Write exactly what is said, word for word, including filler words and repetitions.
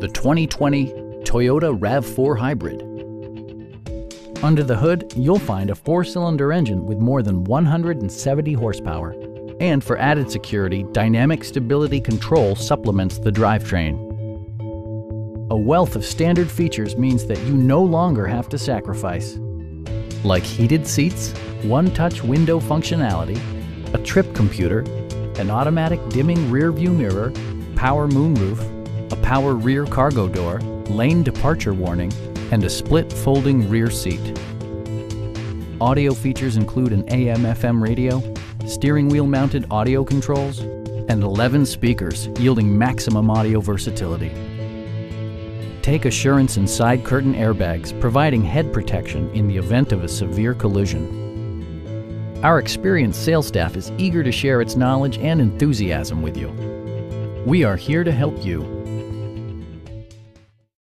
the twenty twenty Toyota RAV four Hybrid. Under the hood, you'll find a four-cylinder engine with more than one hundred seventy horsepower. And for added security, dynamic stability control supplements the drivetrain. A wealth of standard features means that you no longer have to sacrifice, like heated seats, one-touch window functionality, a trip computer, an automatic dimming rear-view mirror, power moonroof, a power rear cargo door, lane departure warning, and a split folding rear seat. Audio features include an A M F M radio, steering wheel mounted audio controls, and eleven speakers, yielding maximum audio versatility. Take assurance in side curtain airbags, providing head protection in the event of a severe collision. Our experienced sales staff is eager to share its knowledge and enthusiasm with you. We are here to help you.